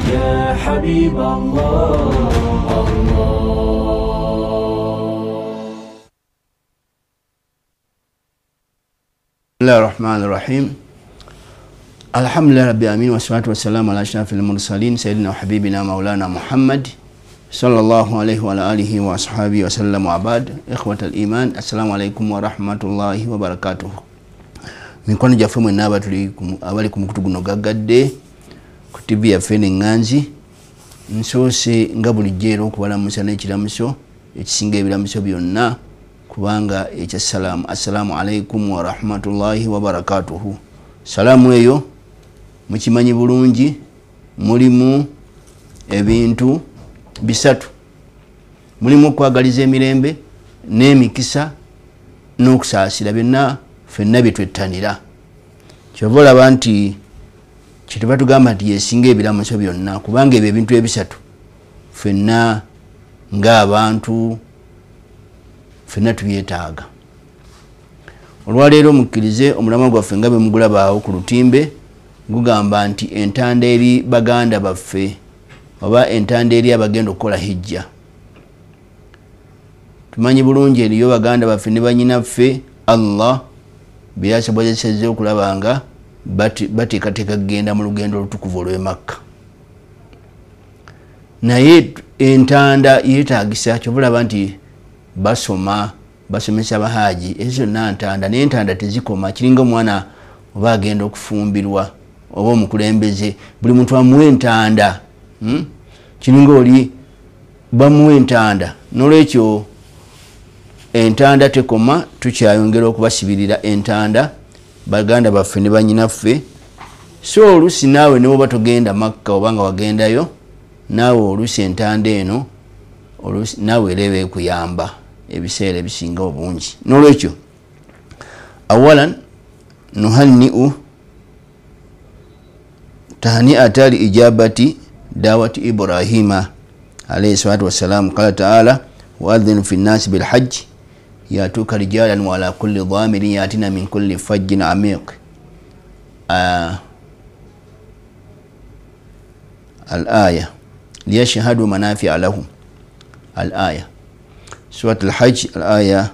يا حبيب الله بسم الله الرحمن الرحيم الحمد لله رب العالمين والصلاة والسلام على أشرف المرسلين سيدنا وحبيبنا مولانا محمد صلى الله عليه وعلى آله وأصحابه وسلم وعباد إخوة الإيمان السلام عليكم ورحمة الله وبركاته mikono gyaffe mwenna abali ku mukutu guno gaggadde ku TV yaffe n'enganzi nsoose nga bulijjo era okubalamusa n'ekiramuso ekisinga ebiramuso byonna kubanga ekya salaamu assalamu alaikum wa rahmatullahi wa barakatuhu. Salaamu eyo mukimanyi bulungi mulimu ebintu bisatu, mulimu okwagaliza emirembe n'emikisa n'okusaasira byonna ffenna byetwettanira. Kyova olaba nti kyetuba tugamba nti yesinga ebiramuso byonna kubanga ebyo ebintu ebisatu ffenna ng'abantu ffenna tubyetaaga. Olwaleero mukkirize omulamwa gwaffe nga bwe mugulabaawo ku lutimbe gugamba nti entanda eri baganda baffe oba entanda eri abagenda okukola hijja. Tumanyi bulungi eriyo baganda baffe ne banyinaffe Allah bye yasobozesezza okulaba nga bateekateeka kugenda mu lugendo olutukuvu olw'e Makka. Naye entanda yeetaagisa kyobulaba nti basoma basomesa abahaji ezo zonna ntanda naye entanda tezikoma. Kiringa omwana oba agenda okufumbirwa oba omukulembeze buli muntu amuwa entanda, kiringa oli bamuwa entanda. N'olwekyo entanda tekoma, tukyayongera okubasibirira entanda baganda baffe ne banyinaffe. So olusi naawe ne bwoba togenda Makka oba nga wagendayo naawe olusi entanda eno naawe era eba ekuyamba ebiseera ebisinga obungi. N'olwekyo awalan nuhanni'u tahni'ata li ijabati dawati Ibrahima alayhi salatu wassalam. Qala ta'ala wa'adhin fi nnasi bilhajji yatuka rijalan wa ala kulli dhamirin yatina min kulli fajjin amiq. Al-aya liyashhadu manafi'a lahum. Al-aya Surat al-Hajj al-aya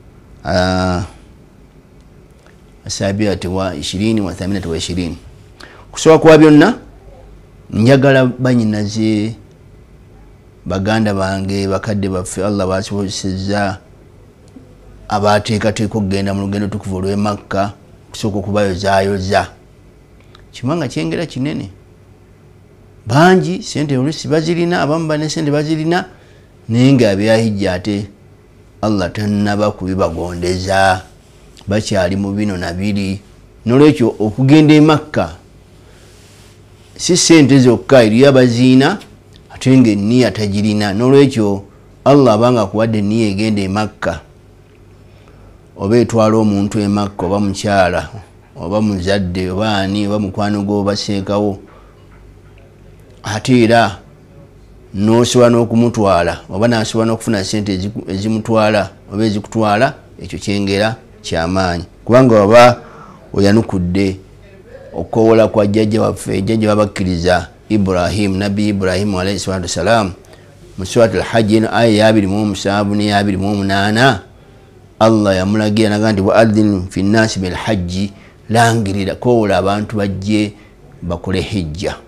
asabiati wa 20 wa 28. Kusooka kwa byonna njagala banyinaze baganda bange bakadde baffe Allah basobozesezza abateekateeka okugenda mu lugendo tukuvu olw'e Makka kusooka okubayozaayoza. Kimanga kyengera kinene bangi sente olusi bazirina, abamu bane sente bazirina naye nga ebyahijja ate Allah tannaba kubibagondeza bakyali mu bino na biri. N'olwekyo okugenda e Makka si sente zokka, eriyo abaziina ate nga enniya tagirina. N'olwekyo Allah abanga akuwadde enniya egenda e Makka oba etwala omuntu e Makka oba mukyala oba muzadde oba ani oba mukwano gwo oba seekawo ate era n'osobola n'okumutwala oba n'asobola n'okufuna sente ezimutwala oba ezikutwala, ekyo kyengera kyamaanyi kubanga oba oyanukudde okukoowola kwa jjajja waffe jjajja wabakkiriza Ibrahim, nabbi Ibrahim alayhi salatu wassalam. Mu Surat al-Hajj eno aya 27 ne 28 Allah yamulagira naga nti wa'adhin fi nnasi bilhajji, langirira koowola abantu bajje bakole hijja.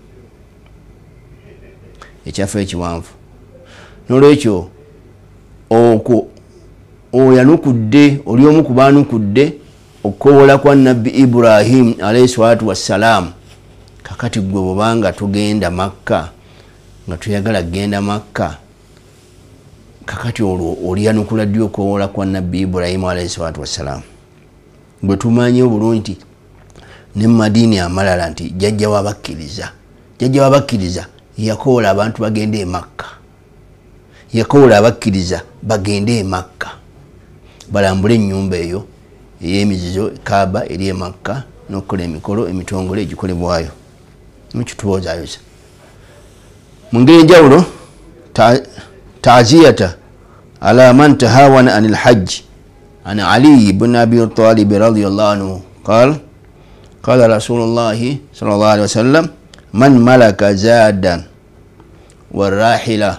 Ekyaffe ekiwanvu. N'olwekyo okwo oyanukudde oli omu ku baanukudde okukoowola kwa nabbi Ibrahim alayhi salatu wassalam. Kakati gwe bwobanga tugenda Makka nga tuyagala kugenda Makka, kakati olwo oliyanukula ddi okukoowola kwa nabbi Ibrahim alayhi salatu wassalam. Bwe tumanyi obulungi nti ne mu madiini amalala nti jjajja wabakkiriza yakoola abantu bagende e Makka, yakoola abakkiriza bagende e Makka balambule ennyumba eyo ey'emizizo Kaaba eri e Makka n'okukola emikolo emitongole egikolebwayo. Mukituwozaayoza mu ngeri enjawulo. Ta'ziyata ala man tahawana anil hajj an Ali ibn Abi Talib radiyallahu anhu qala Rasulullah sallallahu alaihi wasallam man malaka zadan والراحلة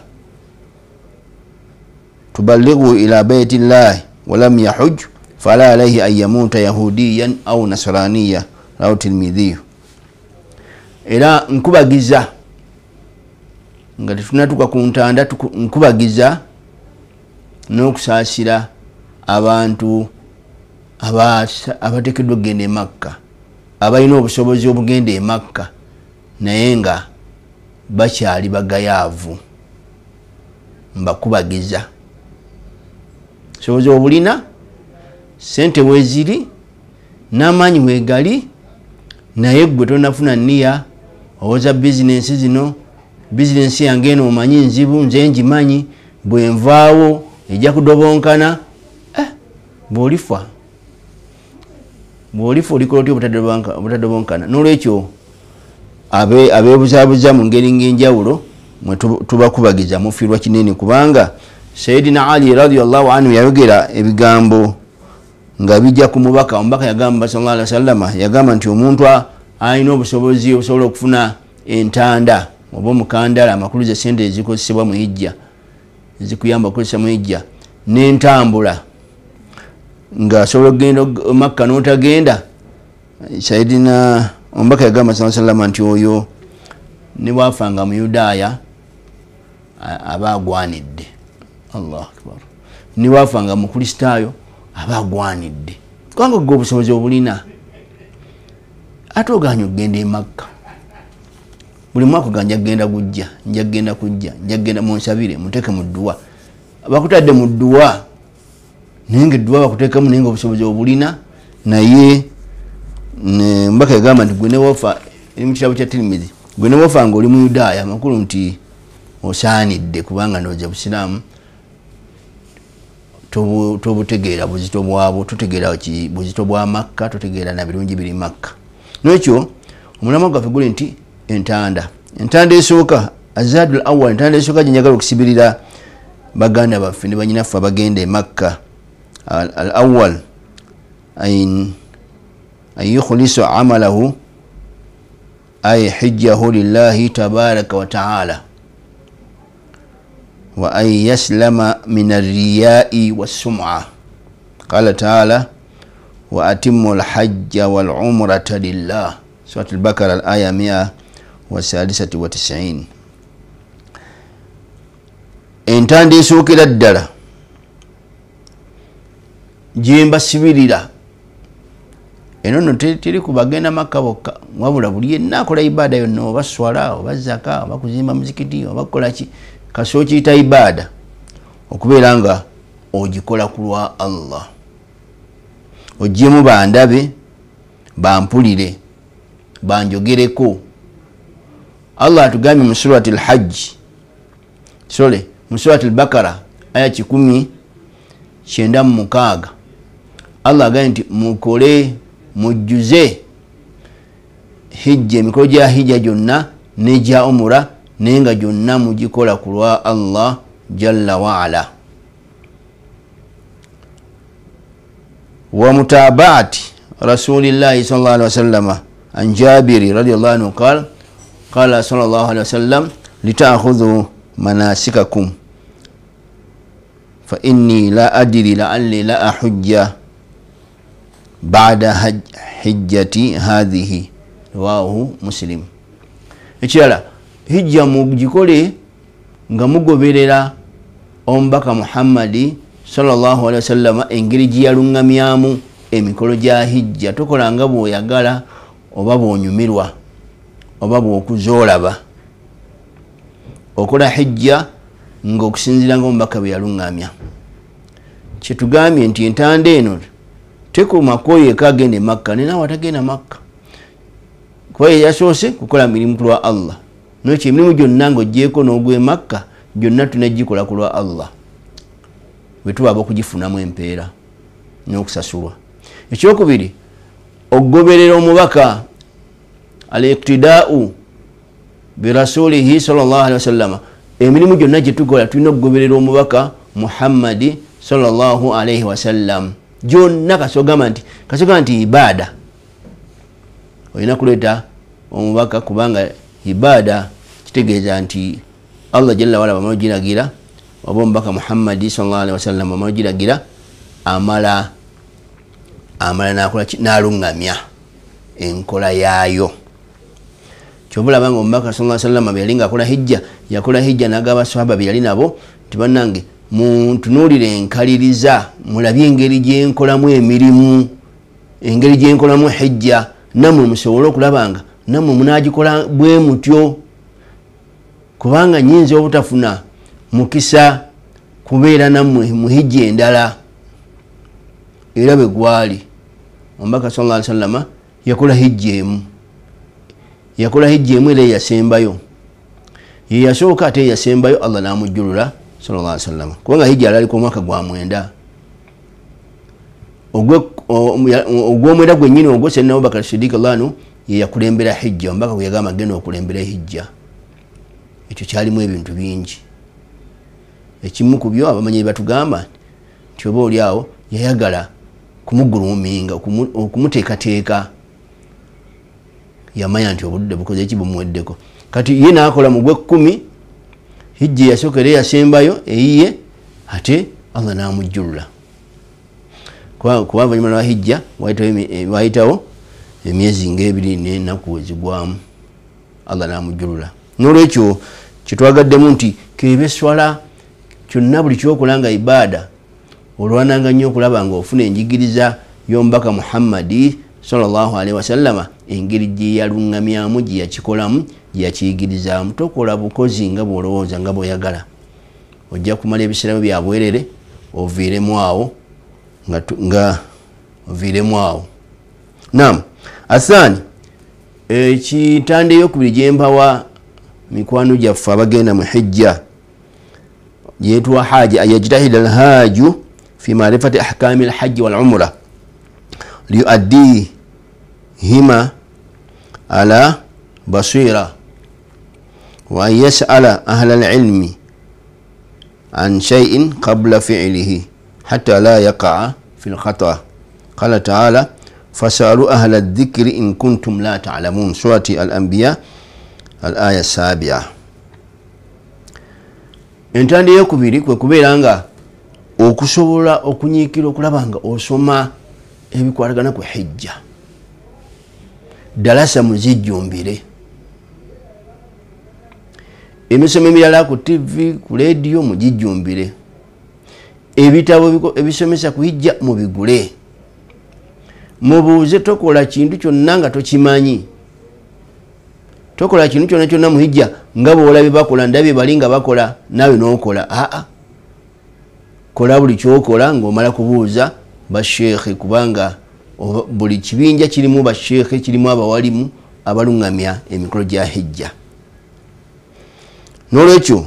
تبلغه إلى بيت الله ولم يحج فلا عليه أن يموت يهوديا أو نصرانيا رواه الترمذي. era nkubagiza nga tetunatuka ku ntanda nkubagiza n'okusaasira abantu abateekeddwa okugenda e Makka, abalina obusobozi obugenda e Makka naye nga bakyali bagayaavu. Mbakubagiza sobozi obulina, sente weziri, n'amaanyi wegali, naye gwe tonafuna nniya owoza bizinensi zino, bizinensi yange eno omanyi nzibu, nze ngimanyi, bwenvaawo ejja kudobonkana. Bw'olifa olikola otya obutadobonkana? N'olwekyo abeebuzaabuza mu ngeri ng'enjawulo mwe tubakubagiza mufiirwa kinene, kubanga Sayyidina Ali radiyallahu anhu yayogera ebigambo nga bijja ku mubaka. Omubaka yagamba sallallahu alaihi wasallam, yagamba nti omuntu alina obusobozi obusobola okufuna entanda oba omukandala amakulu ze sente ezikozesebwa mu hijja, ezikuyamba okukozesa mu hijja, n'entambula nga asobola okugenda Makka n'otagenda. Sayyidina omubaka yagamba sallallahu alaihi wasallam nti oyo ne bwafanga mu Yudaaya aba agwanidde. Allahu akbar. Ne bwafanga mu Kristaayo aba agwanidde. Kubanga gwe obusobozi obulina ate oganya okugenda e Makka. Buli mwaka oganja kugenda kujja, nja kugenda kujja, nja kugenda munsabire, muteeke mu dduwa. Bakutadde mu dduwa naye nga edduwa bakuteekamu naye nga obusobozi obulina. Naye mbaka yagamba nti gwe ne wofa, eri mu kitabo kya Tirmidhi, gwe ne wofa nga oli mu Yudaaya amakulu nti osaanidde, kubanga ndowooza Busiraamu tobutegeera buzito bwabwo, tutegeera buzito bwa Makka, tutegeera na birungi biri Makka. N'ekyo omulamwa gwaffe guli nti entanda esooka, azadul awwal, entanda esooka gye njagala okusibirira baganda baffe ne banyinaffe abagenda e Makka. Al awwal an yukhlisu amalahu ay hijjahu lillahi tabaraka wa ta'ala wa an yaslama min ar-riya'i was-sum'a. Qala ta'ala wa atimmu al-hajja wal-umrata lillah. Surat al-Baqara al-aya 193. Entanda esookera ddala gye mbasibirira eno nno teri ku bagenda Makka bokka, wabula buli yenna akola ibaada yonna, oba swala oba zaka oba kuzimba muzikiti oba kukola ki, kasoo kiyita ibaada, okubeera nga ogikola ku lwa Allah, oggyemu bandabe, bampulire, banjogereko. Allah atugambye mu surati al-Hajj, mu surati al-Baqara aya 196, Allah agambye nti mukole mujjuze hijja, emikolo gya hijja gyonna n'egya umura, naye nga gyonna mugikola ku lwa Allah jalla waala. Wa mutabaati rasulillahi sallallahu alaihi wasallam an Jabiri radiyallahu anhu qala sallallahu alaihi wasallam lita'khudhu manasikakum fa inni la adri la'alli la ahujja ba'da hijjati hadhihi, rawahu Muslim. Ekirala, hijja mugikole nga mugoberera omubaka Muhammadi sallallahu alaihi wasallam engeri gye yalungamyamu emikolo gya hijja. Tokola nga bw'oyagala oba bw'onyumirwa oba bw'okuzoolaba. Okola hijja nga okusinziira nga omubaka bwe yalungamya. Kyetugambye nti entanda eno tekuumako yeka agenda e Makka, nenaawe atagenda Makka, kuba yasoose kukola mirimu ku lwa Allah. N'ekyo emirimu gyonna ng'oggyeko n'ogwe Makka, gyonna tunagikola ku lwa Allah, bwe tubaaba okugifunamu empeera n'okusasulwa. Ekyokubiri, okugoberera omubaka, al-iqtidaa'u bi rasulihi sallallahu alaihi wasallam. Emirimu gyonna gye tukola tulina okugoberera omubaka Muhammadi sallallahu alaihi wasallam. Gyonna kasogamba nti ibaada olina kuleeta omubaka, kubanga ibaada kitegeeza nti Allah jalla wala bamujiragira oba omubaka Muhammad sallallahu alaihi wasallam bamujiragira amala nakola nalungamya enkola yaayo. Kyobula banga omubaka sallallahu alaihi wasallam yalinga yakola hijja nagaba sahaba byali nabo tibanange muntunulire enkaliriza mulabye engeri gyenkolamu emirimu, engeri gyenkolamu hijja, namwe musobola okulabanga namwe munagikola bwe mutyo, kubanga nyinza obutafuna mukisa kubeera nammwe mu hijja endala. Era bwe gwali omubaka sallallahu alaihi wasallam yakola hijja emu era yasembayo, ye yasooka ate yasembayo Allah namujjulula sallallahu alaihi wasallam, kubanga hijja alaliko omwaka gwa 9 ogw'omwenda gwennyini ogwo Sayyidina Abubakar Siddiq Allah ye yakulembera hijja, omubaka gwe yagamba agenda okulembera hijja. Ekyo kyalimu ebintu bingi, ekimu ku byo abamanyi batugamba nti oba oli awo yayagala kumuguluminga okumuteekateeka, yamanya nti obudde bukoze eki bumuweddeko. Kati ye naakola mu gwe-10 hijja yasookera yasembayo eyiye ate Allah namujjulula. Kuba oluvannyuma lwa hijja wayitawo emyezi ng'ebiri n'ennaku ezigwamu Allah namujjulula. N'olwekyo kyetwagaddemu nti kebe swala kyonna buli kyokola nga ibaada olwananga nnyo okulaba nga ofuna enjigiriza y'omubaka Muhammadi sallallahu alaihi wasallam, engeri gye yalungamyamu, gye yakikolamu, gye yakiyigirizaamu. Tokola bukozi nga bw'olowooza nga bw'oyagala, ojja kumala ebiseera bya bwerere oviiremu awo nga oviiremu awo. Naam, asaani ekitande ey'okubiri gye mpawa mikwano gyaffe abagenda mu hijja yeetwa haja ayajtahida alhaaju fi marifati ahkami alhajji wal umra liyuaddihima ala basira wa an yas'ala ahla alilmi an shay'in qabla fi'lihi hatta la yaqa'a fi alkhata. Qala ta'ala fasalu ahla adh-dhikri in kuntum la ta'lamun, surati al-anbiya al-aya 7. Entande ey'okubiri kwe kubeera nga okusobola okunyiikira okulaba nga osoma ebikwatagana ku hijja, dalasa muzijjumbire, emisomo emirala ku TV ku leediyo mugijjumbire, ebitabo ebisomesa ku hijja mubigule, mubuuze. Tokola kintu kyonna nga tokimanyi, tokola kintu kyonna kyonna mu hijja nga bw'olabye bakola, ndabye bali nga bakola naawe n'okola. Kola buli kyokola ng'omala kubuuza basheekhe, kubanga buli kibinja kirimu basheekhe, kirimu abawalimu abalungamya emikolo gya hijja. N'olwekyo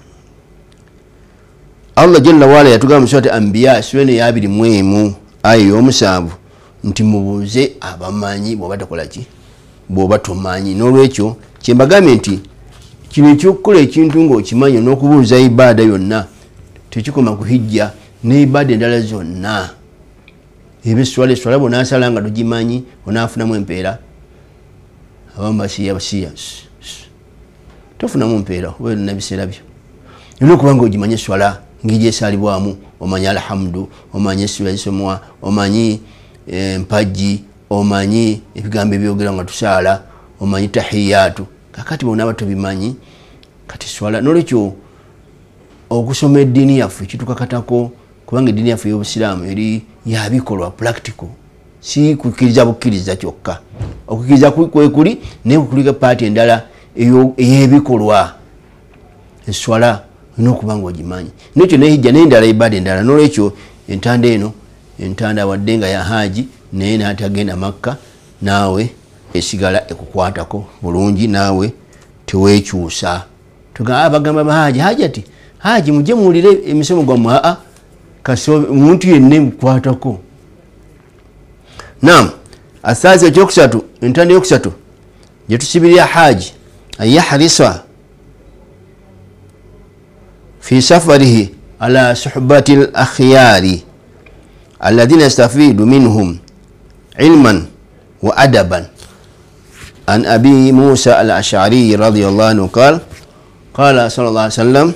Allah jalla waala yatugamba mu surati Anbiya sura ya 21 aya y'omusanvu nti mubuuze abamanyi bw'oba tokola ki, bw'oba tomanyi. N'olwekyo kyembagambye nti kino ekyokukola ekintu ng'okimanyi n'okubuuza ibaada yonna tekikoma ku hijja n'ibbaada endala zonna. Ebiswala bw'onaasala nga togimanyi onaafunamu empeera, abamu basiya tofunamu empeera oba olina biseera byo. Olina okuba nga ogimanyi eswala ngeri gyesaalibwamu, omanyi alhamdu, omanyi essula esomwa, omanyi empagi, omanyi ebigambo ebyogera nga tusaala, omanyi tahiyaatu. Kakati bw'onaaba tobimanyi kati swala. N'olwekyo okusoma eddiini yaffe kitukakatako, kubanga eddiini yaffe y'obusiraamu eri yabikolwa practical, si kukkiriza bukkiriza kyokka. Okukkiriza kwe kuli naye kukulika paati endala ey'ebikolwa. Eswala olina okuba nga ogimanyi, nekyo nehijja n'endala ibaada endala. N'olwekyo entanda eno entanda wadde nga ya haji naye n'atagenda Makka, naawe esigala ekukwatako bulungi, naawe teweekyusa. Bagamba bahaji ati haji mujje muwulire emisomo gwammwe, omuntu yenna emukwatako. Naam, asaazi ekyokusatu, entanda eyokusatu gye tusibirira haji ayaharisa fi safarihi ala suhbati al-akhyari alladhina yastafidu minhum ilman wa adaban. An Abi Musa al-Ash'ari radiyallahu anhu qala قال صلى الله عليه وسلم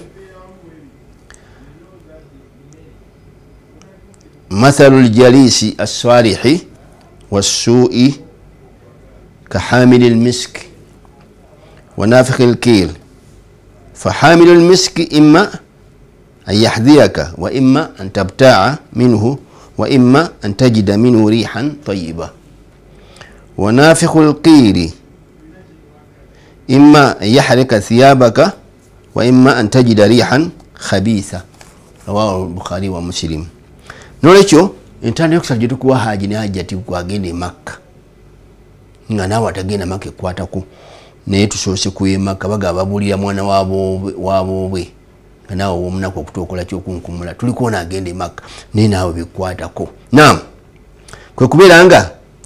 مثل الجليس الصالح والسوء كحامل المسك ونافخ الكيل فحامل المسك إما أن يحذيك وإما أن تبتاع منه وإما أن تجد منه ريحا طيبة ونافخ القير إما أن يحرق ثيابك وإما أن تجد ريحا خبيثة رواه البخاري ومسلم نولekyo entanda yokusala gyetukuwa haji ne hajjati kwagende Makka nga naawe atagenda Makka ekwatako naye tusoose kuye Makka baga babulira mwana waabwe nga naawe omunaku okutuukola kyokunkumula tulikuona agende Makka naye naawe bikwatako naam kwe kubeera nga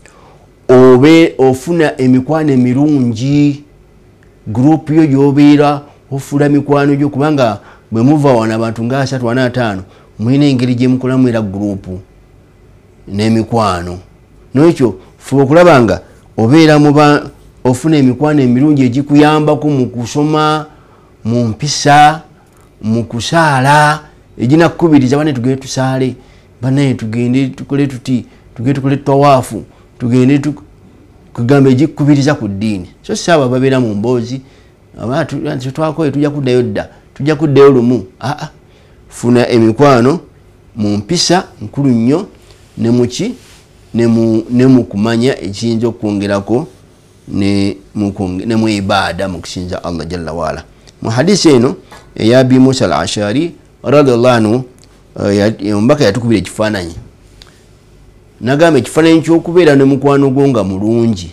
ofuna emikwano emirungi gurupu yo gyobeera ofula mikwano gyo kubanga bwe muva wana abantu nga 3 4 5 mwine engeri gye mukolamu era gurupu n'emikwano n'ekyo fuba okulaba nga obeera ofuna emikwano emirungi egikuyambako mu kusoma mu mpisa mu kusaala eginakukubiriza bane tugende tusaale banaye tugende tukole tuti tugende tukole tawaafu tugende kugamba egikukubiriza ku ddiini so saaba babeera mu mboozi abantu twakoye tujja kuddayo dda tujja kuddayo lumu funa emikwano mu mpisa nkulu nnyo ne muki ne mu kumanya ekiyinza okwongerako ne mu ibaada mu kusinza Allah jalla waala mu hadisi eno eya Abi Musa al-Ashari radiyallahu anhu ombaka yatukubira ekifaananyi nagamba ekifaananyi ky'okubeera ne mukwano gwo nga mulungi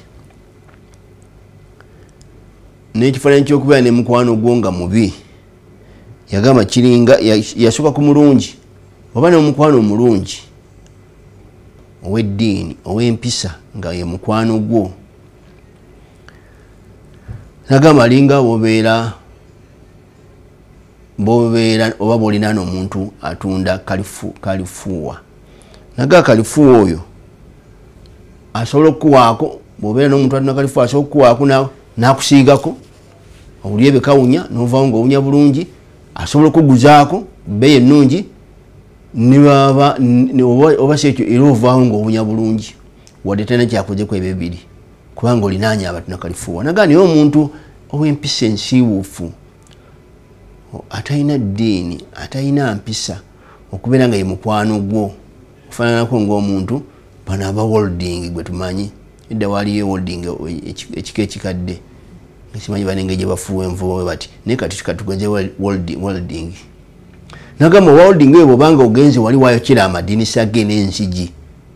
n'ekifaananyi ky'okubeera ne mukwano gwo nga mubi yagamba kiringa yasooka ku mulungi oba n'omukwano omulungi ow'eddiini ow'empisa nga ye mukwano gwo nagamba alinga bobeera oba bwolina n'omuntu atunda kalifuuwa naga kalifuuwa oyo asobola okukuwaako bwobeera n'omuntu atunda kalifuuwa asobola okukuwaako n'akusiigako owulira ebikawunya n'ovaawo ng'owunya bulungi asobola okuguzaako bbeeyi ennungi oba si ekyo era ovaawo ng'owunya bulungi wadde talina kyakozeku ebyo ebiri kubanga olinaanya abatuna kalifuuwa naga naye omuntu ow'empisa ensiiwuufu atalina ddiini atalina mpisa okubeera nga ye mukwano gwo ofaananako ng'omuntu bano aba wolding gwe tumanyi edda waaliyo wolding ekika ekikadde simanyi banenge gye bafuuwa envubo bati naye kati katugenze wolding nagamba wolding eyo bwobanga ogenze wali wayokera amadinisa ge n'ensigi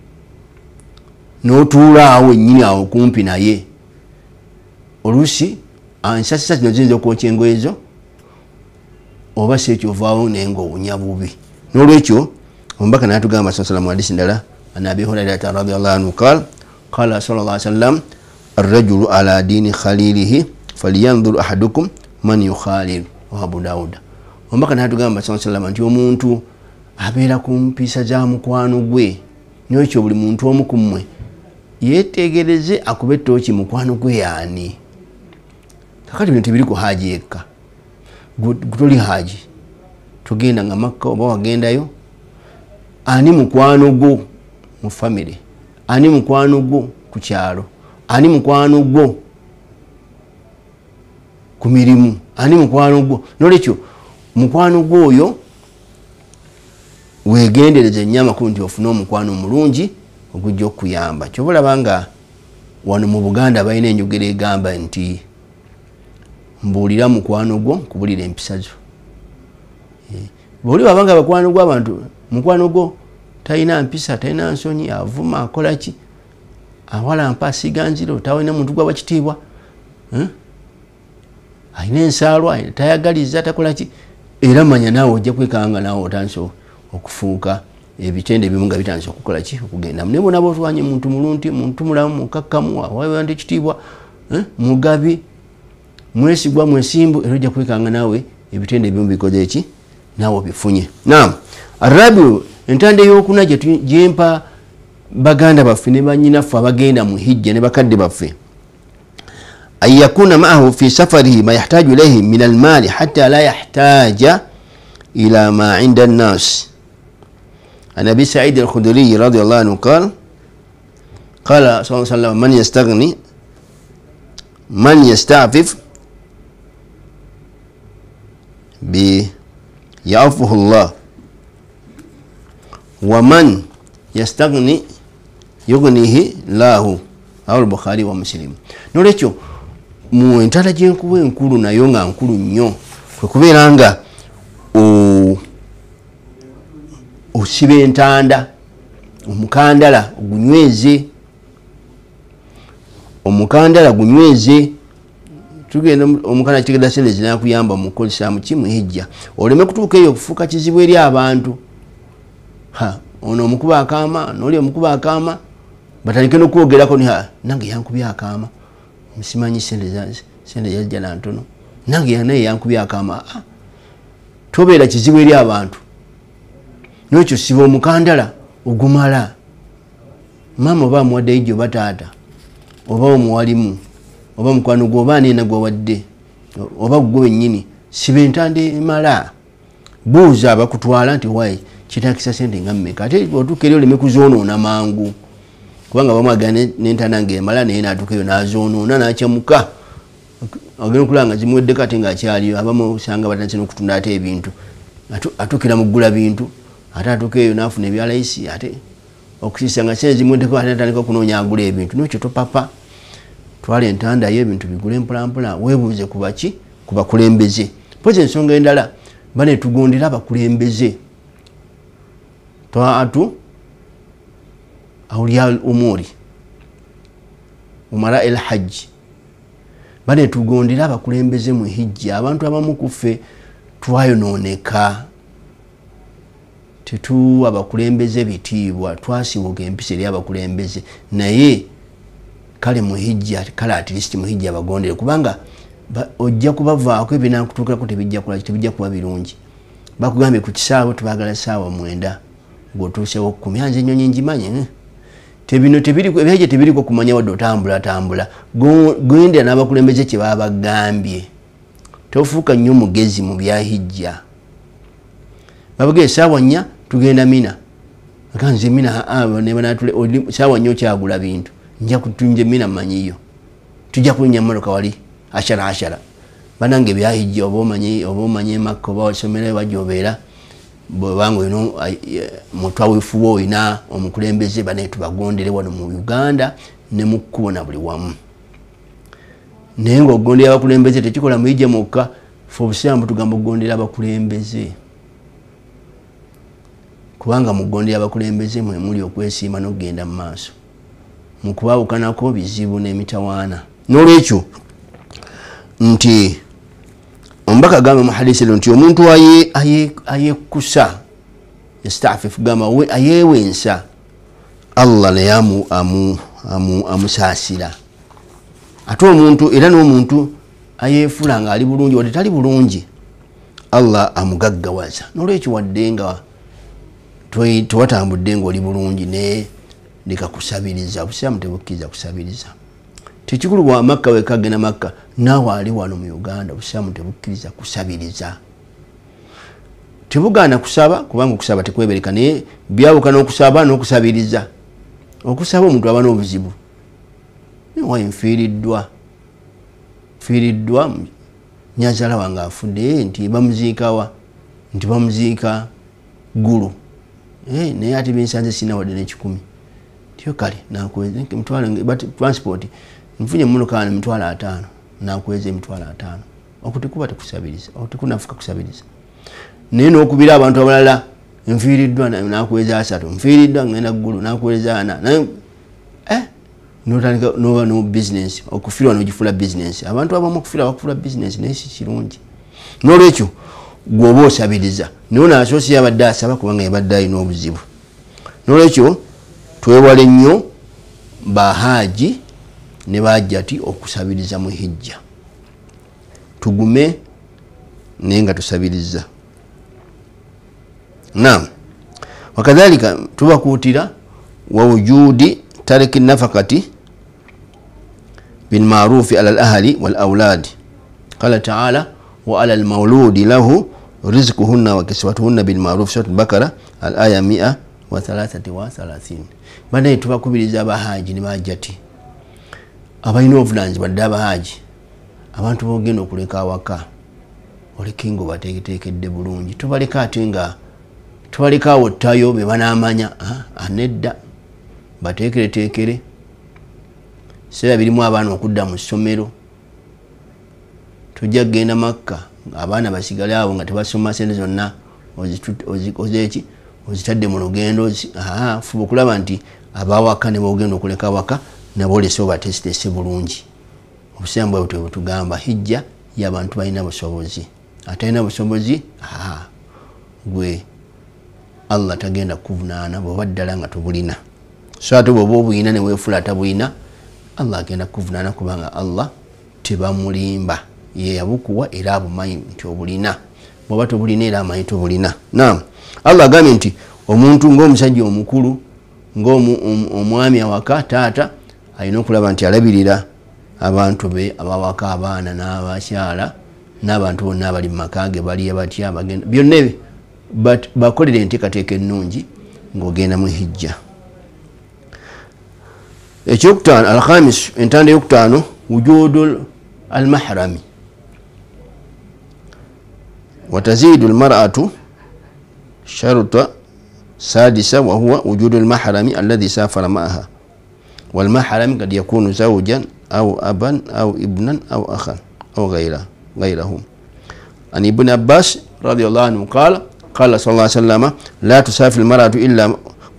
n'otuula awo ennyini awo kumpi naye oluusi ensasisa zino ziyinza okwokya engoye ezo oba si ekyo ovaawo naye ng'owunya bubi n'olwekyo omubaka n'atugamba sala mu hadisi ndala an Abi Hurayrata radiyallahu anhu qala sallallahu alayhi wa sallam arrajulu ala dini khalilihi falyanzur ahadukum man yukhalil wa Abu Dawud omubaka n'atugamba sallallahu nti omuntu abeera ku mpisa za mukwano gwe n'ekyo buli muntu omu ku mmwe yeetegereze akube ettooki mukwano gwe yaani kakati bino tebiri ku haji yekka gutoli haji tugenda nga Makka oba wagendayo ani mukwano gwo mu family ani mukwano gwo ku kyalo ani mukwano gwo ku mirimu ani mukwano gwo n'olwekyo mukwano gwo oyo weegendereze nnyo amakulu nti ofune omukwano omulungi ogujja okuyamba kyobalaba nga wano mu Buganda balina enjogera egamba nti mbuulira mukwano gwo kubulira empisa zo bwoli wabanga bakwano gwo abantu mukwano gwo talina mpisa talina nsonyi avuma akola ki awala mpa asiga nziro tawina muntu gwa bakitiibwa alina ensaalwa tayagaliza takola ki era manya naawe ojja kwekanga naawe otandise okufuuka ebitende ebimu nga bitandise okukola ki okugenda naye bona botwanye muntu mulunti muntu mulamu mukakkamu awawandi ekitiibwa mugabi mwesigwa mwesimbu era ojja kwekanga naawe ebitende ebimu bikoze eki naawe bifunye naam arabu entande y'okuna gyempa baganda baffe ne banyinaffe abagenda mu hijja ne bakadde baffe أن يكون معه في سفره ما يحتاج إليه من المال حتى لا يحتاج إلى ما عند الناس. عن أبي سعيد الخدري رضي الله عنه قال صلى الله عليه وسلم من يستعفف يعفه الله ومن يستغني يغنيه الله. أو البخاري ومسلم. نولekyo mu entala gyenkuba enkulu nayo nga nkulu nnyo kwe kubeera nga osiba entanda omukandala gunyweze tugenda omukana kigenda sente zinakuyamba mu kukozesa mu kimu hijja oleme kutuuka eyo okufuuka kizibu eri abantu. Ono omukuba akaama n'oli omukuba akaama batandike n'okwogerako nange yankubya akaama musimanyi sente yajja na ntono nange naye yankubya akaama. Tobeera kizibu eri abantu n'ekyo siba omukandala ogumala. Maama oba amuwadde ijjo oba taata oba omuwalimu oba mukwano gwe oba neena gwawadde oba gwe wennyini siba entanda emala. Buuza abakutwala nti wayi kitakisa sente nga mmeka ate otuuka eri oleme kuzoonoona mangu kubanga bamwagana n'entanda ng'emala naye naatuuka eyo n'azoonoona n'akyamuka ogenda okulaba nga zimuweddeko ate ng'akyaliyo. Abamu osanga batandise n'okutunda ate ebintu atuukira mu ggula bintu ate atuuka eyo n'afuna ebyalayisi ate okusiisa nga sente zimuweddeko ate atandika okunoonya agula ebintu. N'ekyo topapa twala entanda yo ebintu bigule mpolampola weebuuze ku baki ku bakulembeze. Pozi ensonga endala bane tugondera abakulembeze taatu awliya al-umuri umara el-hajj bane tugondera abakulembeze mu hijja. Abantu abamu kuffe twayonooneka tetu abakulembeze bitiibwa twasibuka empisa eri abakulembeze naye kale mu hijja kale at least mu hijja bagondere kubanga ojja kubavaako ebinakutuukirako tebijja kuba birungi. Bakugambye ku kisaawe tubagala saawa 9 gwotuusewo 10 anze ennyonyi ngimanyi tebino ebyaje tebiriko kumanya wadde otambula gwendera n'abakulembeze kye baba bagambye. Tofuuka nnyo mugezi mu byahijja. Babagee saawa 4 tugenda Mina akanze Mina nebanatule saawa 4 kyagula bintu nja kutunje Mina manyiyo tujja kunya mmotoka wali ashara banange byahijja oba omanye Makka oba osomera bajobeera bwangu ino mutwawifu wo ina omukulembeze bane tubagondere wano mu Uganda ne mukubona buli wamu. Naye ng'ogondera abakulembeze tekikola muyijja mukka fe obusiramu tugamba okugondera abakulembeze kubanga mugondera abakulembeze mwe muli okwesiima n'okugenda mu maaso mu kubaawukanako bizibu n'emitawaana. N'olwekyo nti ombaka gamba mu hadisi nti omuntu ayekusa yastafif gamba ayewensa Allah naye amusaasira. Ate omuntu era n'omuntu ayefula nga ali bulungi wadde tali bulungi Allah amugaggawaza. N'olwekyo wadde nga tewatambudde ng'oli bulungi ne lekakusabiriza obusiramu tebukkiriza kusabiriza. Tekikulu wa Makka wekagenda Makka naawe ali wano mu Uganda obusiramu tebukkiriza kusabiriza. Tebugaana kusaba kubanga okusaba tekwebereka naye byawuka n'okusaba n'okusabiriza. Okusaba omuntu aba n'obuzibu wayi nfiiriddwa nyazaala wange afudde nti bamuziikawa nti bamuziika gulu naye ate byensanze sina wadde n'ekikumi tiyo kale nakweze mutwala transport nfunye mmotoka ne mitwalo 5 nakweze emitwalo 5 okutikuba tekusabiriza okutikunafuka kusabiriza naye n'okubira abantu abalala nfiiriddwa nakweza 3 nfiiriddwa ngenda ggulu nakweza 4 naye notandika noba no business okufirwa n'ogifula business. Abantu abamu okufira bakufula business naye si kirungi. N'olwekyo gwoba osabiriza naye n'asoosi yabadde asaba kubanga yabadde alina obuzibu. N'olwekyo twewale nnyo bahaji ne bajjati okusabiriza mu hijja. Tugume naye nga tusabiriza. Naam. Wakadhalika tubakuutira wa wujudi tariki nafakati بالمعروف على الأهل والأولاد. قال تعالى وعلى المولود له رزقهن وكسوتهن بالمعروف. سورة البقرة الآية 133. bana tubakubiriza abahaji ne bajati abalina obuvunaanyizibwa ddala abahaji abantu bogenda okuleka awaka oleke nga obateeketeekedde bulungi tubaleka ate nga tubaleka awo ttayo be banaamanya anedda bateekereteekere seera birimu abaana okudda mu ssomero tujja kgenda makka abaana basigale awo nga tebasoma sente zonna ozeki ozitadde mu lugendo fuba okulaba nti abawaka ne bogenda okuleka waka nabo olese obatesitese bulungi. Obuseera bwe butugamba hijja y'abantu balina busobozi atalina busobozi gwe Allah tagenda kuvunaana bw'oba ddala nga tobulina. So ate bw'oba obulina ne weefula atabulina Allah agenda kuvunaana kubanga Allah tebamulimba ye yabukuwa era abumanyi nti obulina bw'oba tobulina era amanyi tobulina. Naam, Allah agambye nti omuntu ng'omusajja omukulu ng'omwami awaka taata alina okulaba nti alabirira abantu be abawaka abaana n'abakyala n'abantu bonna abali mu maka ge baliya batya bagenda byonna bakolere enteekateeka ennungi ng'ogenda mu hijja. ekyokutaano alkhamis entanda eyokutaano wujudu almahrami watazidu almar'atu sharuta sadisa wahuwa wujudu almahrami alladhi safara ma'aha walmahrami kad yakunu zawjan أو أبا أو ابنا أو أخا أو غيرهم. عن ابن عباس رضي الله عنه قال صلى الله عليه وسلم لا تسافر المرأة إلا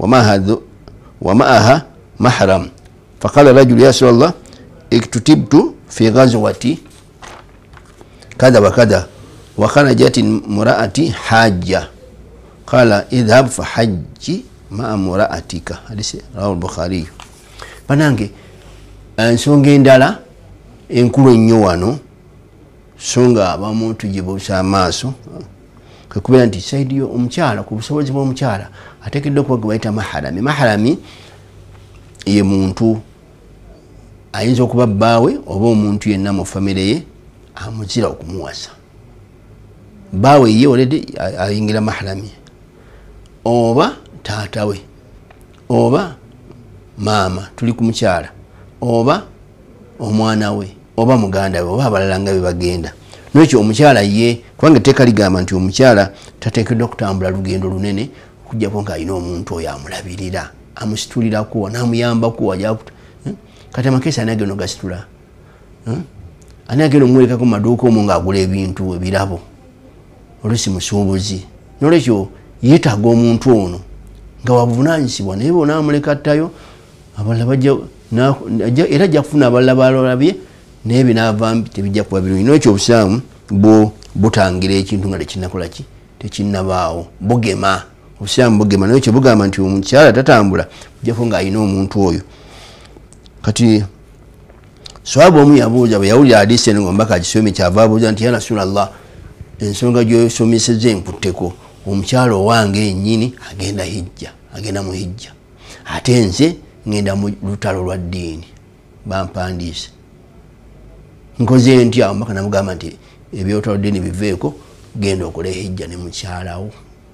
ومعها محرم. فقال الرجل يا رسول الله اكتتبت في غزوة كذا وكذا وخرجت امرأتي حاجة قال اذهب فحج مع امرأتك. حديث رواه البخاري. banange ensonga endala enkulu ennyo wano so nga abamu tugibuusa amaaso kwekubeera nti saidi omukyala ku busobozi bw'omukyala ateekeddwa okuba gwe bayita maharami. Maharami ye muntu ayinza okuba bbaawe oba omuntu yenna mu famire ye amuzira okumuwasa. Bbaawe ye olede ayingira maharami oba taata we oba maama tuli ku mukyala oba omwana we oba muganda we oba abalala nga be bagenda. N'ekyo omukyala ye kubanga etteeka ligamba nti omukyala tateekeddwa okutambula lugendo lunene okuggyako ng'alina omuntu oyo amulabirira amusitulirako n'amuyambako kati amakeesi ani agenda ogasitula ani agenda omwolekako mu maduuka omwo ng'agula ebintu ebirabo oluusi musuubuzi. N'olwekyo yeetaaga omuntu ono nga wabuvunaanyizibwa naye bonaamuleka ttayo abalala bajja era ajja kufuna abalala balabye naye binaava tebijja kuba birungi. N'ekyo obusiraamu butangira ekintu nga tekinnakolaki tekinnabaawo bugema. Obusiraamu bugema. N'ekyo bugamba nti omukyala tatambula ojjako ng'alina omuntu oyo. Kati swaba omu yabuuza bwe yawulira hadiisi eno ng'omubaka agisomye kyava abuuza nti ya Rasulallah ensonga gy'osomesezza enkutteko omukyala owange yennyini agenda hijja agenda mu hijja ate nze ngenda mu lutalo lwa ddiini bampandiise nkoze ntya. Omubaka namugamba nti ebyolutalo ddiini biveeko genda okola hijja ne mukyalawo.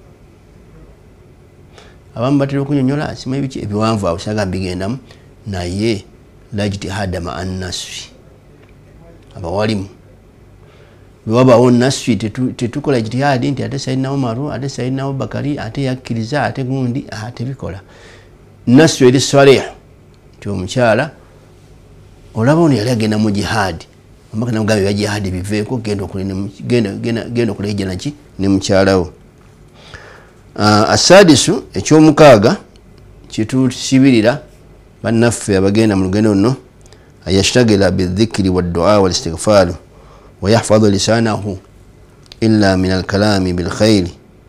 Abamu batera okunyonyola simanyi biki ebiwanvu awo saga bigendamu naye lajtihada ma annasfi abawalimu bwewabaawo nasfi tetukola ijtihadi nti ate Sayyidina Umaru ate Sayyidina Abubakari ate yakkiriza ate gundi tebikola. Nasfi eri sarih nti omukyala olaba ono yali agenda mu jihadi omubaka namugamba ebya jihadi biveeko genda okola hijja naki ne mukyalawo. Asadisu ekyomukaaga kyetusibirira bannaffe abagenda mu lugendo luno ayashtagila bidhikiri waddua walistighfaru ويحفظ لسانه إلا من الكلام بالخير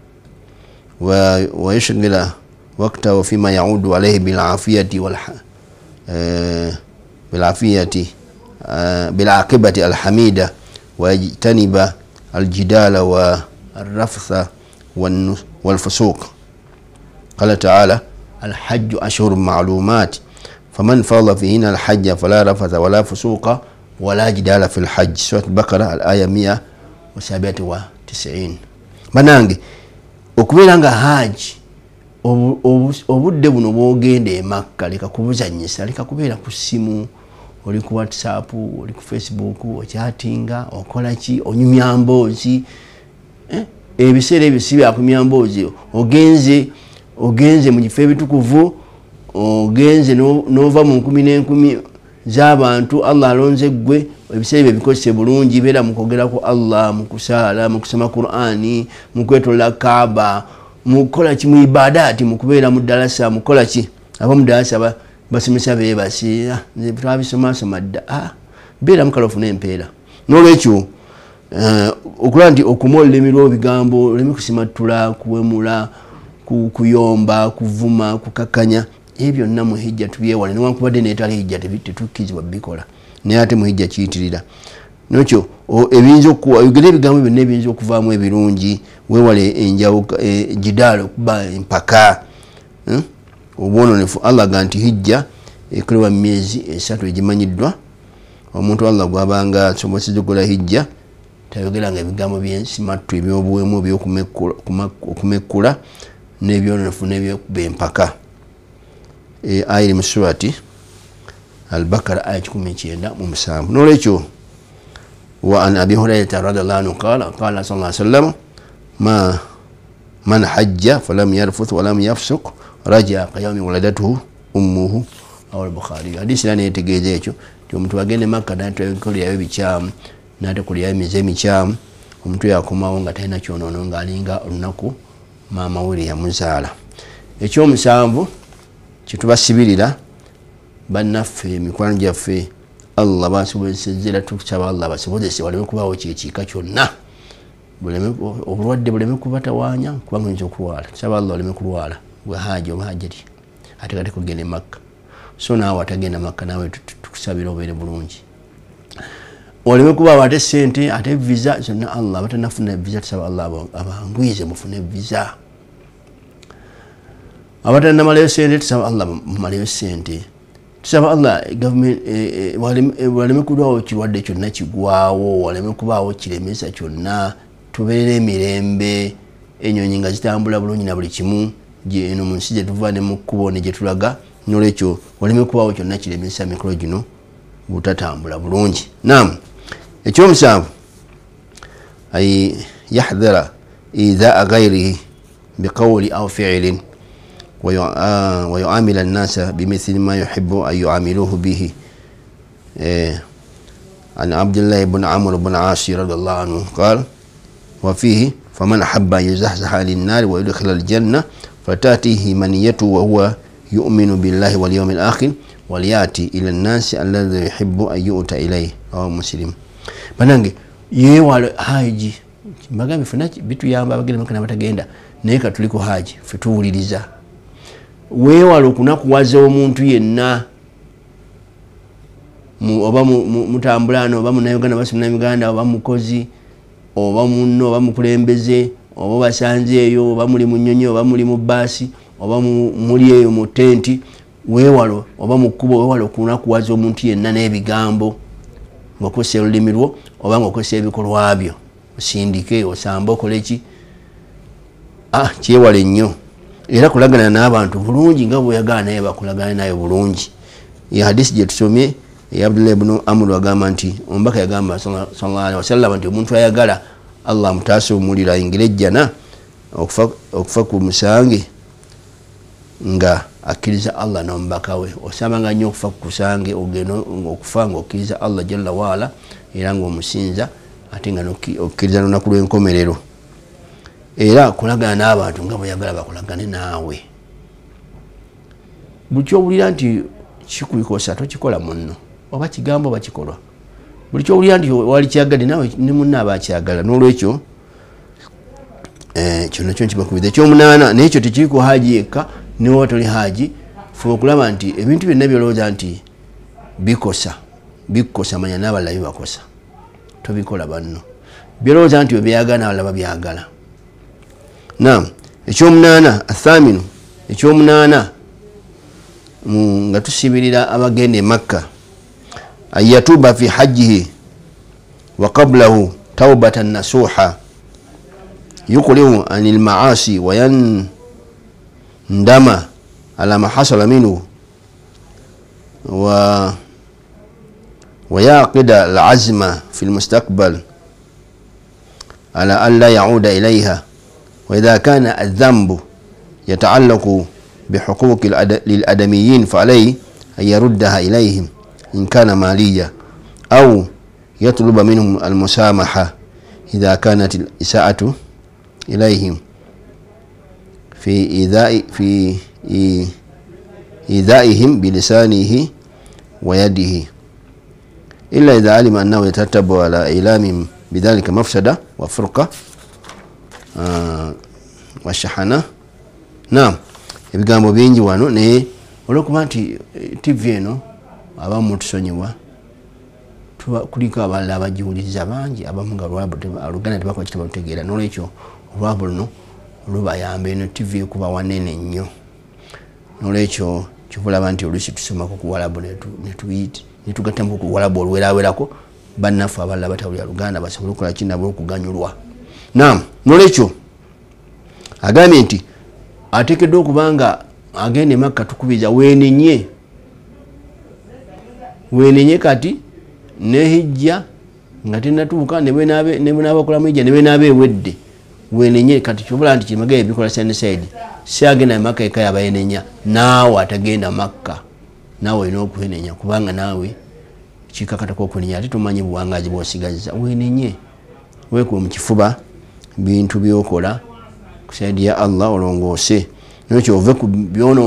ويشغل وقته فيما يعود عليه بالعاقبة الحميدة ويجتنب الجدال والرفث والفسوق. قال تعالى الحج أشهر معلومات faman farada fihina alhajja fala rafata wala fusuqa wala jidala fil hajj. Surat al-Baqara al-aya 197. Banange okubeera nga haji obudde buno bwogenda e Makka leka kubuzanyisa, leka kubeera ku simu, oli ku WhatsApp, oli ku Facebook, okyatinga, okola ki, onyumya mboozi. Ebiseera ebyo si bya kumya mboozi. Ogenze mu kifo ebitukuvu, ogenze n'ova mu nkumi n'enkumi z'abantu Allah alonze gwe. Ebiseera ebyo bikozese bulungi, beera mu kwogera ku Allah, mu kusaala, mu kusoma Qur'ani, mu kwetola Kaaba, mu kukola ki, mu ibadaati, mu kubeera mu dalasa, mu kukola ki. Abamu dalasa basomesa beebasi, nze twabisomasoma dda. Beera mukalofu n'empeera. N'olwekyo okulaba nti okuma olulimi lw'ebigambo, oleme kusimatula, kuwemula, kuyomba, kuvuma, kukakanya, ebyo byonna mu hijja tubyewale. Newankubadde neetali hijja tetukkizibwa bikola, naye ate mu hijja kiyitiririra. Nokyo ebiyinza oyogera ebigambo byonna ebiyinza okuvaamu ebirungi, weewale enjawuka jidaala okuba empaka obwononefu. Allah aga nti hijja ekolebwa mu myezi 3 egimanyiddwa. Omuntu Allah gwabanga asobozesa okukola hijja tayogeranga ebigambo by'ensimattu, ebyobuwemu, ebyokumekkula n'ebyononefu n'ebyokuba empaka. Aya mu surati al-Baqara aya 19. N'olwekyo wa an Abi Hurayrata radhiyallahu anhu qala sallallahu alayhi wasallam man hajja falam yarfuth walam yafsuq raja qayami waladatuhu ummuhu aw al-Bukhari. Hadisi lana yetegeeza ekyo nti omuntu agende Makka n'atakolerayo ebikyamu n'atakolerayo emize emikyamu, omuntu yakomawo nga talina kyonono ng'alinga olunaku maama we yamuzaala. Ekyomusanvu kyetubasibirira bannaffe, emikwano gyaffe, Allah basobozesezera, tukusaba Allah basobozese waleme kubaawo kyekiika kyonna, obulwadde buleme kubatawaanya kubanga oyinza okulwala. Tusaba Allah oleme kulwala gwe haji oba hajjati ate kati kugenda e Makka. So naawe atagenda Makka naawe tukusabira obeere bulungi. Oleme kubaawo ate sente ate visa zonna. Allah abatanafuna visa tusaba Allah abangwize mufune visa. Abatanamalayo sente tusaba Allah mumalayo sente. Tusaba Allah government waleme kulwawo kirwadde kyonna kigwawo, waleme kubaawo kiremesa kyonna, tubeere emirembe, ennyonyi nga zitambula bulungi na buli kimu eno mu nsi gye tuva ne mu kkubo ne gye tulaga. N'olwekyo waleme kubaawo kyonna kiremesa mikolo gino butatambula bulungi. Naam, ekyomusanvu ay yahdhara idhaa ghayrihi biqawli aw fi'lin ويعامل الناس بمثل ما يحب أن يعاملوه به. عن عبد الله بن عمرو بن عاص رضي الله عنه قال وفيه فمن أحب أن يزحزح عن النار ويدخل الجنة فتأتيه منيته وهو يؤمن بالله واليوم الآخر وليأتي إلى الناس الذي يحب أن يؤتى إليه. رواه مسلم. Banange yeewale haji mbagambe funa bituyamba abagenda Makka n'abatagenda, naye katuliko haji ffe tuwuliriza. Weewale okunakuwaza omuntu yenna oba mutambulano oba munnayuganda basunnamuganda oba mukozi oba munno oba mukulembeze oba basanzeeyo oba muli mu nnyonyi oba muli mu baasi oba muli eyo mu tenti, weewale oba mu kkubo, weewale okunakuwaza omuntu yenna n'ebigambo ng'okozesa olulimi lwo oba ng'okozesa ebikolwa byo, osindike osambe okole ki. Kyewale nnyo. Era kulagana n'abantu bulungi nga bw'oyagala naye bakulagana naye bulungi. Ya hadisi gye tusomye ya Abdullah ibn Amr agamba nti omubaka yagamba sallallahu alaihi wasallam nti omuntu ayagala Allah mutaase omuliro ayingire ejjana okufa ku musange nga akkiriza Allah n'omubaka we. Osabanga nnyo okufa ku kusange ogenda okufa ng'okkiriza Allah jalla waala era ng'omusinza ate nga okkiriza n'olunaku lw'enkomerero. Era kulagana n'abantu nga bw'oyagala bakulagane naawe. Buli ky'owulira nti kikulikosa tokikola munno, oba kigambo oba kikolwa. Buli ky'owulira nti wali kyagadde naawe ne munno aba akyagala. N'olwekyo kyonna kyo nkibakubiza. Ekyomunaana n'ekyo tekiri ku haji yekka, newa toli haji, fuba okulaba nti ebintu byonna byolowooza nti bikosa manya n'abalala bibakosa, tobikola banno. Byolowooza nti obyagala n'abalala babyagala. Naam, ekyomunaana athaminu, ekyomunaana nga tusibirira abagende Makka ayatuba fi hajjihi wa qablahu tawbatan nasuha yuqlihu anil ma'asi wa yandama ala ma hasala minhu ويعقد العزم في المستقبل على أن لا يعود إليها وإذا كان الذنب يتعلق بحقوق للأدميين فعليه أن يردها إليهم إن كان ماليا أو يطلب منهم المسامحة إذا كانت الإساءة إليهم في إيذائهم بلسانه ويده إلا إذا علم أنه يترتب على إعلام بذلك مفسدة وفرقة والشحنة. نعم ebigambo bingi wano naye olwokuba nti TV eno abamu tusonyiwa kuliko abalala abajiwuliriza bangi abamu nga Oluganda tebakola kitabalutegeera nolwekyo olwabo luno lubayamba eno TV kuba wanene nnyo nolwekyo kibulaba nti oluusi tusomako ku Walabu netugattamu ku Walabu olwerawerako bannaffe abalala batawulira Luganda basobole okukola kinabo okuganyulwa. Naam nolwekyo agambye nti ateekeddwa okubanga agende Makka tukubiriza wenenye kati nehijja nga tenatuuka ne bwenabakolamu hijja ne bwenaaba ewedde wenenye kati kibula nti kimagaye ebikola Sunnyside si agenda Makka eka yabayenenya naawe atagenda Makka naawe olina okwenenya kubanga naawe kikakatako okwenenya ate tomanyi buwangazi bwosigaza wenenye weekuwe mu kifuba bintu byokola kusaidia Allah olongoose nokyo ove ku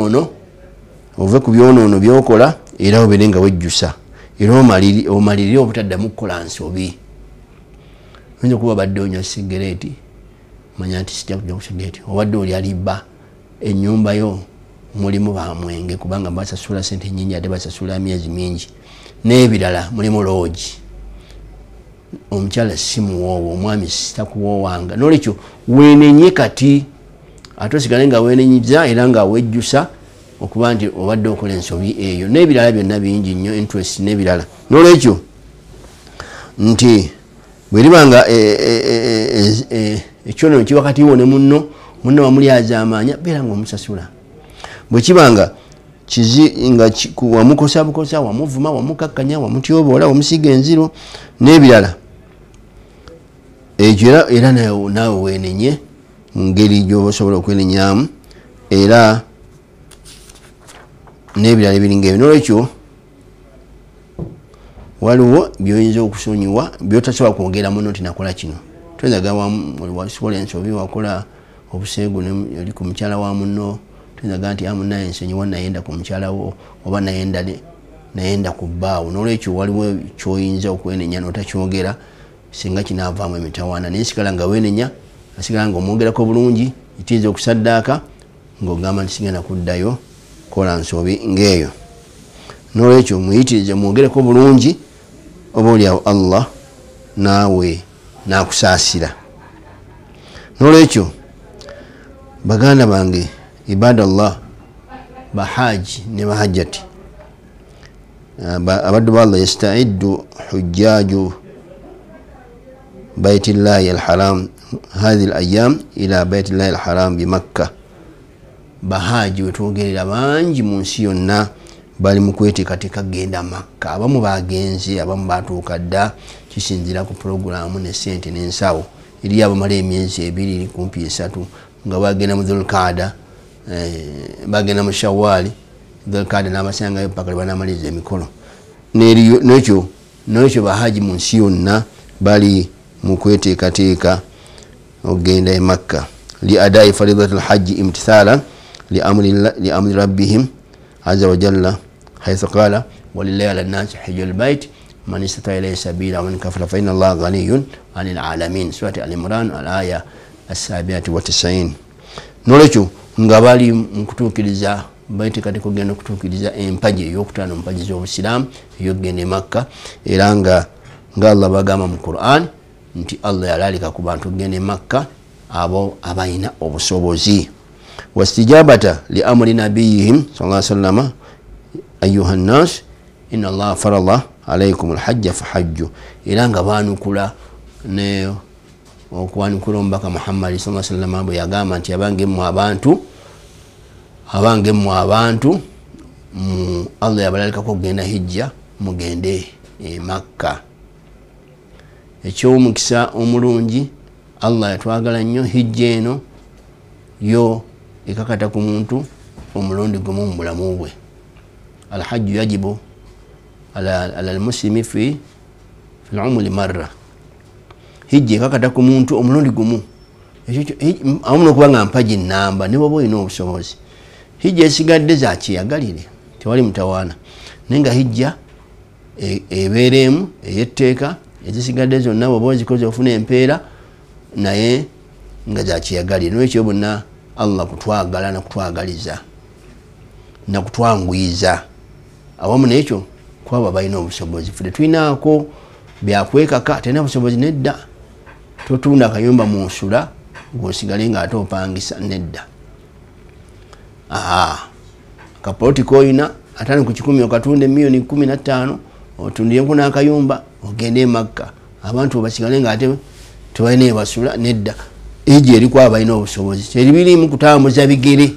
byonono byokola era oberenga wejjusa era omaliri obutaddamu kukola nsobi oyinza kuba badde onywa sigareeti manya nti sijja kujja ku sigareeti obadde oli alibba ennyumba yo mulimu bamwenge kubanga basasula sente nyingi ate basasula myezi mingi n'ebirala mulimu loogi omukyala si muwoowo omwami sitakuwoowanga nolwekyo wenenye kati ate osigale nga wenenyiza era nga wejjusa okuba nti obadde okola ensobi eyo n'ebirala byonna bingi nnyo interest n'ebirala nolwekyo nti bweribanga ekyono kiba kati wo ne munno wamuli azaamaanya beera nga omusasula bwekibanga nga wamukosabukosa wamuvuma wamukakkanya wamutyoboola wamusiga enziro n'ebirala ekyo era naawe wenenye mu ngeri gyoba osobola okwenenyamu era n'ebirala ebiringa ebyo nolwekyo waliwo byoyinza okusonyiwa byotasobola kwogera muno nti nakola kino toyinza wasobola ensobi wakola obuseegu oli ku mukyala wa munno toyinza nti amunaye ensonyiwa nayenda ku mukyala wo oba nayenda ku bbaawo nolwekyo waliwo kyoyinza okwenenya notakyogera singa kinaavaamu emitawaana naye sigala nga wenenya asigala nga omwogerako bulungi itiiza okusaddaaka ng'ogamba nti sigenda kuddayo kola nsobi ng'eyo nolwekyo muyitirize mwogereko bulungi oba oliawo Allah naawe nakusaasira nolwekyo baganda bange ibadallah bahaji ne bahajjati abaddu ba Allah yastaiddu hujjaju بيت الله الحرام هذه الأيام إلى بيت الله الحرام بمكة bahaji wetwogerera bangi mu nsi yonna bali mu kweteekateeka kugenda Makka abamu bagenze abamu batuuka dda kisinzira ku puroguramu ne ssente n'ensawo eri abamala emyezi 2 kumpi 3 nga bagenda mu Dhulqaada bagenda mu Shawwali Dhulqaada n'abasangayo paka banamaliza emikolo n'ekyo bahaji mu nsi yonna bali mukweteekateeka ogenda e Makka li adai faridatul hajji imtithalan li amri rabbihim azza wa jalla haythu qala walillahi ala nnasi hajjul bait man istata ilayhi sabila wa man kafara fa inna allaha ghaniyyun 'anil alamin surati al-imran al-aya as-97. nolwekyo nga bali mukutuukiriza baiteekateeka ogenda okutuukiriza empaji ey'okutaano mpaji z'obusiraamu ey'okugenda e Makka era nga Allah bagamba mu Qur'an nti Allah yalalika ku bantu gene Makka abo abayina obusobozi wastijabata li amri nabiyihim sallallahu alaihi wasallam ayuha nnas inna allaha farada alaikum alhajja fahajju. Era nga banukula ne okwanukula omubaka Muhammad sallallahu alaihi wasallam bwe yagamba nti abangemu abantu Allah yabalalekako kugenda hijja mugende Makka. Ekyomukisa omulungi Allah yatwagala nnyo. Hijja eno yo ekakata ku muntu omulundi gumu mu bulamu bwe. Alhajju yajibu ala almuslimi fi al-umri marra. Hijja ekakata ku muntu omulundi gumu. Awamu n'okuba nga mpaji nnamba ne bwoba olina obusobozi. Hijja esigadde za kyeyagalire, tewali mutawaana. Naye nga hijja ebeeremu ey'etteeka, ezisigadde zonna bwoba ozikoze ofuna empeera naye nga za kyeyagalire. N'ekyo bonna Allah kutwagala nakutwagaliza nakutwanguyiza. Awamu n'ekyo kwaba balina obusobozi. Ffe tulinaako byakwekaka, talina busobozi nedda. Totunda akayumba mu nsula gwosigale nga ate opangisa nedda. Akaploti koyina atano ku 10 okatunde milioni 15 otundiyeko n'akayumba ogende Makka. Abantu basigale nga ate tebalina ebasula nedda. Hijja eri kwaba balina obusobozi. Teribirimu kutambuza bigere.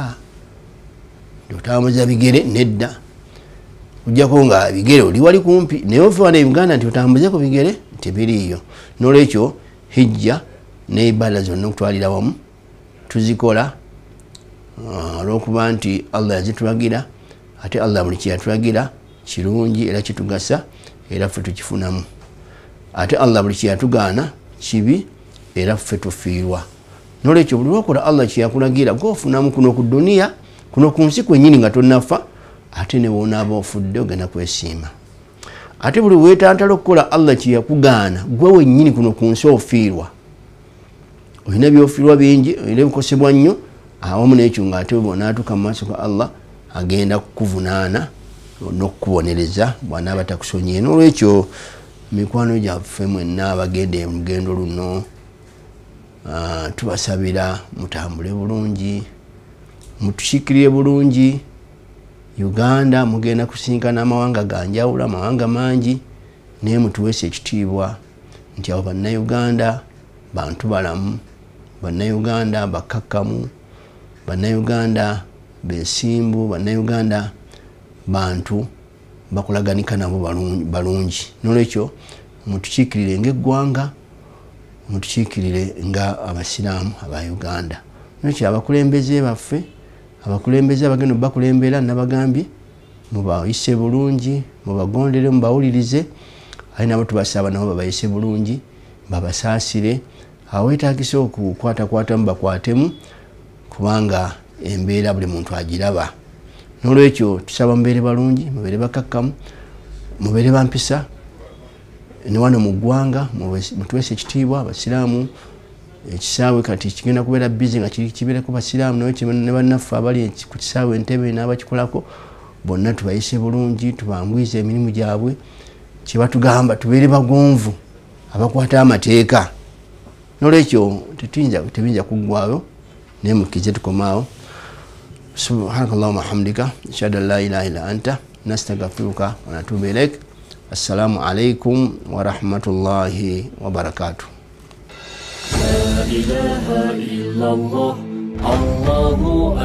Otambuza bigere nedda. Ujjako nga bigere oli wali kumpi naye ofa wana Uganda nti otambuze ku bigere tebiriyo. N'olwekyo hijja ne ibada zonna okutwalira wamu tuzikola olw'okuba nti Allah yazitulagira, ate Allah buli kyeyatulagira kirungi era kitugasa era ffe tukifunamu. Ate Allah buli kyeyatugaana kibi era ffe tufiirwa. N'olwekyo buli lwokola Allah kyeyakulagira gwofunamu kuno ku duniya, kuno ku nsi kwennyini nga tonnafa, ate ne wonaaba ofudde ogenda kwesiima. Ate buli weetantala okukola Allah kyeyakugaana gwe wennyini kuno ku nsi ofiirwa. Olina byofiirwa bingi, olina ebikosebwa nnyo, awamu n'ekyo ng'ate bw'onaatuuka mu maaso ga Allah agenda kukuvunaana n'okukubonereza bw'anaaba takusonyiye. N'olwekyo mikwano gyaffe mwenna abagenda mu lugendo luno tubasabira mutambule bulungi, mutukiikirire bulungi. Uganda mugenda kusinkana amawanga ganjawulo, amawanga mangi, naye mutuweese ekitiibwa nti abo bannayuganda bantu balamu, bannayuganda bakkakkamu, bannayuganda beesimbu, bannayuganda bantu bakulaganika nabo balungi. N'olwekyo mutukiikirire ng'eggwanga, mutukiikirire nga abasiraamu aba Uganda. N'olwekyo abakulembeze baffe, abakulembeze abagenda bakulembera nabagambye mubayise bulungi, mubagondere, mubawulirize. Ali nabo tubasaba nabo babayise bulungi, babasaasire. Aweetaagisa okukwatakwatamu bakwatemu, kubanga embeera buli muntu agiraba. N'olwekyo tusaba mubeere balungi, mubeere bakakkamu, mubeere bampisa. Ne wano mu ggwanga mutuweese ekitiibwa abasiraamu. Ekisaawe kati kigenda kubeera bizi nga kibeerako basiraamu ne bannaffe abali ku kisaawe Entebbe n'abakikolako bonna tubayise bulungi, tubangwize emirimu gyabwe. Kye batugamba tubeere bagonvu abakwata amateeka. N'olwekyo tebinja kuggwaayo naye mukkirize tukomaawo. Subhanakallahumma hamdika ashhadu an la ilaha illa anta nastaghfiruka wa natubu ilaik. Assalamu alaikum wa rahmatullahi wa barakatuh. لا إله إلا الله الله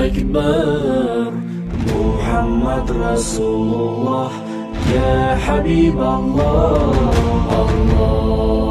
أكبر محمد رسول الله يا حبيب الله الله